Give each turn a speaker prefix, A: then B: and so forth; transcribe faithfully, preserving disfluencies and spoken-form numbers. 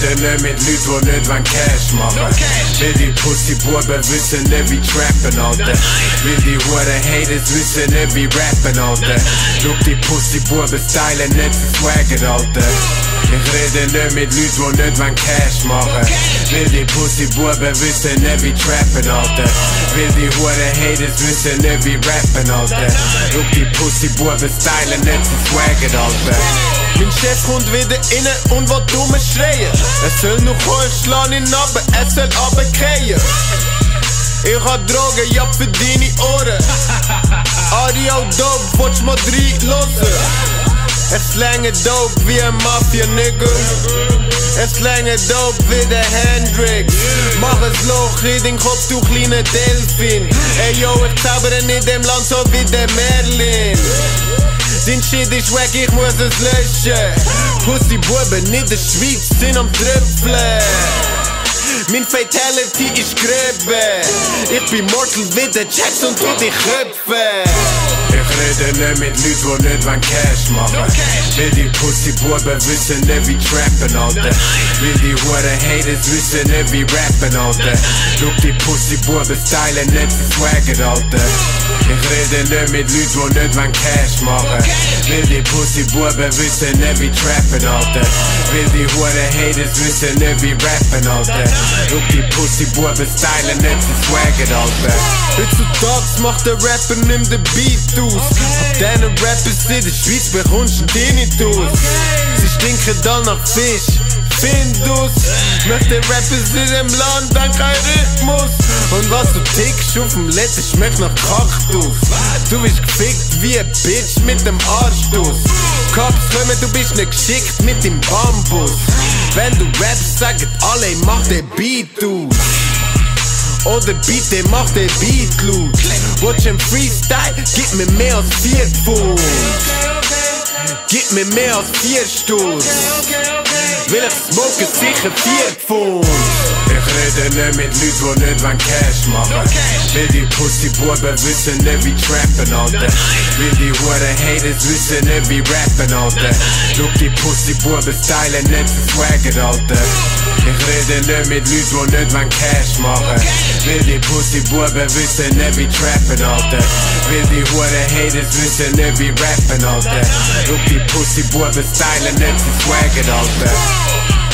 A: rede nicht mit Leuten, die nicht wollen Cash machen. Will die Pussy-Buben wissen nicht wie trappen, Alter. Will die Hure-Haters wissen nicht wie rappen, Alter. Schau die Pussy-Buben stylen nicht zu swaggen, Alter. Ich rede nicht mit Leuten, die nicht wollen Cash machen. Will die Pussy-Buben wissen nicht wie trappen, Alter. Will die Hure-Haters wissen nicht wie rappen, Alter. Schau die Pussy-Buben stylen nicht zu swaggen, Alter.
B: Mein Chef kommt wieder innen und will dumme schreien. Er soll noch holen, schlag ihn ab, er soll runterkriegen. Ich hab Drogen, ja für deine Ohren. Ario Dope, willst mal reinlassen? Es slänge Dope wie ein Mafia-Nigga. Es slänge Dope wie der Hendrix. Mach ein Loch in den Kopf, du kleine Delfin. Ey yo, ich zaubere in dem Land so wie der Merlin. Dein Shit ist weg, ich muss es löschen. Pussy-Buben in der Schweiz sind am Tröpfeln. Mein Fatality ist Gräbe. Ich bin Mortal wie der Jackson, tu dich Köpfe.
A: Ich rede nicht mit Leuten, die nicht wollen Cash machen. Will die Pussy-Buben wissen nicht wie trappen, Alter. Will die Hure-Haters wissen nicht wie rappen, Alter. Schau die Pussy-Buben stylen nicht zu swaggen, Alter. Ich rede nicht mit Leuten, die nicht wollen Cash machen. Will die Pussy-Buben wissen nicht wie trappen, Alter. Will die Hure-Haters wissen nicht wie rappen, Alter. Schau die Pussy-Buben stylen nicht zu swaggen, Alter.
B: Heutzutage macht der Rapper nimm den Beat aus. Ab deine Rappers in der Schweiz bekommst du einen Tinnitus. Sie stinken dann nach Fisch, Findus. Möchte Rappers in dem Land, dann kein Rhythmus. Und was du tickst auf dem Letten schmeckt nach Kaktus. Du bist gefickt wie ein Bitch mit dem Arschduss. Cops kommen, du bist nicht geschickt mit dem Bambus. Wenn du rappst, sagen alle, mach den Beat aus. Oder bitte mach den Beat laut. Watch im Freestyle, gib mir mehr als vier Pfund. Gib mir mehr als vier Stutz. Will ich smoken, sicher vier Pfund.
A: Ich rede nicht mit Leuten, die nicht wollen Cash machen. Will die Pussy-Buben wissen nicht wie trappen, Alter. Will die Hure-Haters wissen nicht wie rappen, Alter. Schau die Pussy-Buben stylen nicht zu swaggen, Alter. Ich rede nicht mit Leuten, die nicht wollen Cash machen. Will die Pussy-Buben wissen nicht wie trappen, Alter. Will die Hure-Haters wissen nicht wie rappen, Alter. Schau die Pussy-Buben stylen nicht zu swaggen, Alter.